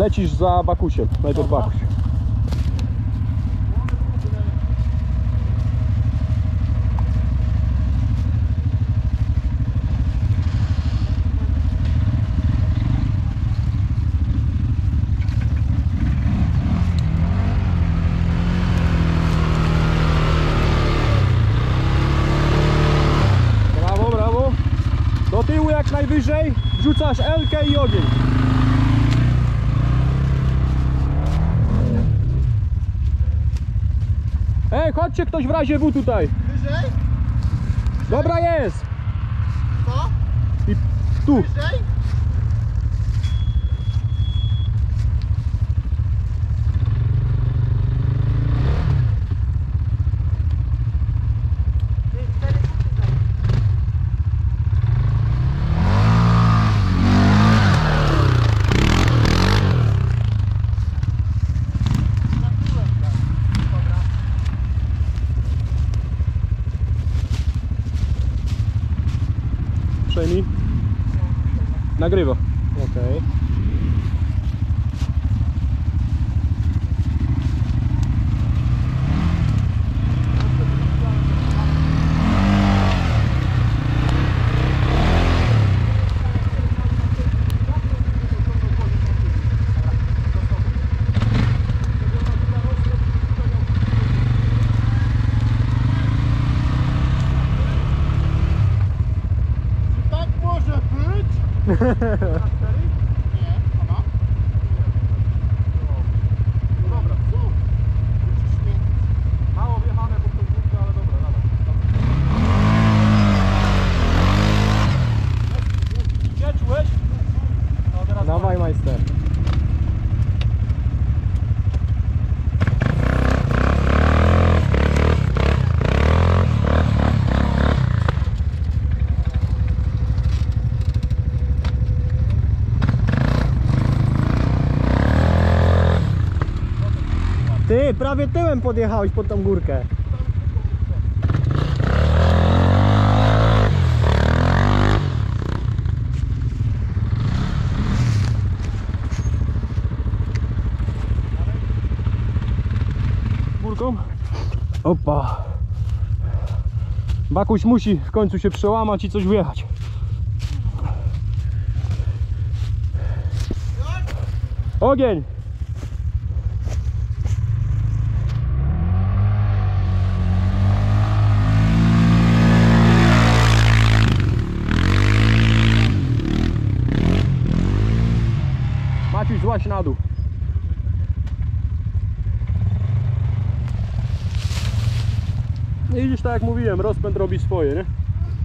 Lecisz za Bakusiem, najpierw Bakuś. Brawo, brawo. Do tyłu jak najwyżej, wrzucasz Elkę i ogień. Ej, chodźcie ktoś w razie W tutaj. Wyżej? Dobra jest. Co? I tu. Wyżej? Przejmij. Nagrywa. Okej. Tak może być? Na 4? Nie, a ma? No dobra, co? Musisz nie... Mało wjechane pod tą górkę, ale dobra, dawaj. Gdzie czułeś? No teraz dawaj majster. Ty, prawie tyłem podjechałeś pod tą górkę. Górką. Opa. Bakuś musi w końcu się przełamać i coś wjechać. Ogień! Maciuś, złaź na dół. I widzisz, tak jak mówiłem, rozpęd robi swoje, nie?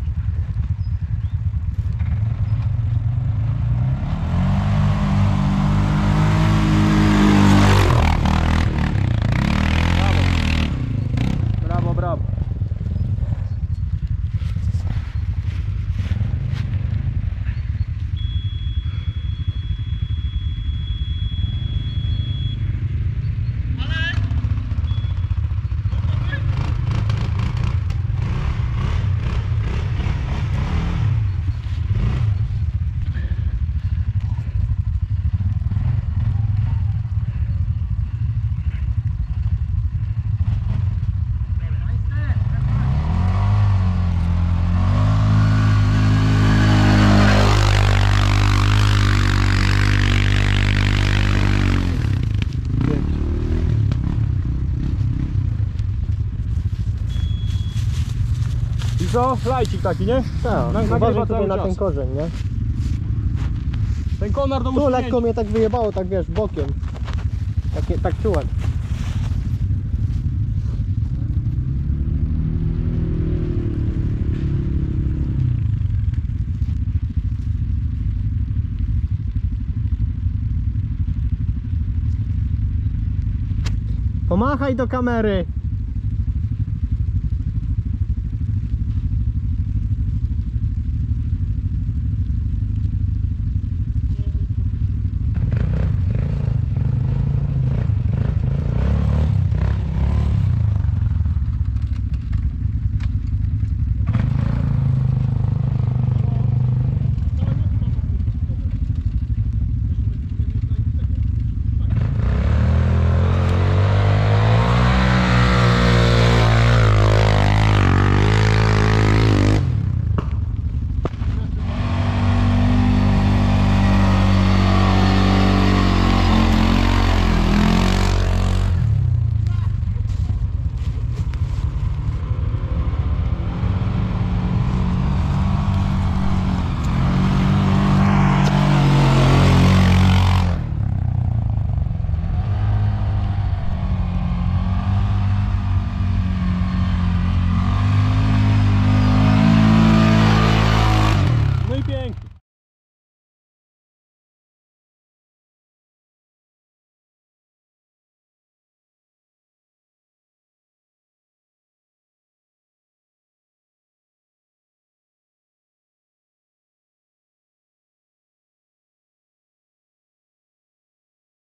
Brawo, brawo, brawo. I co? Lajcik taki, nie? Tak, Nagrywa uważaj cały tutaj na czas. ten korzeń, nie? Ten konar do Tu usunięcia. lekko mnie tak wyjebało, tak wiesz, bokiem. Tak czułem. Pomachaj do kamery.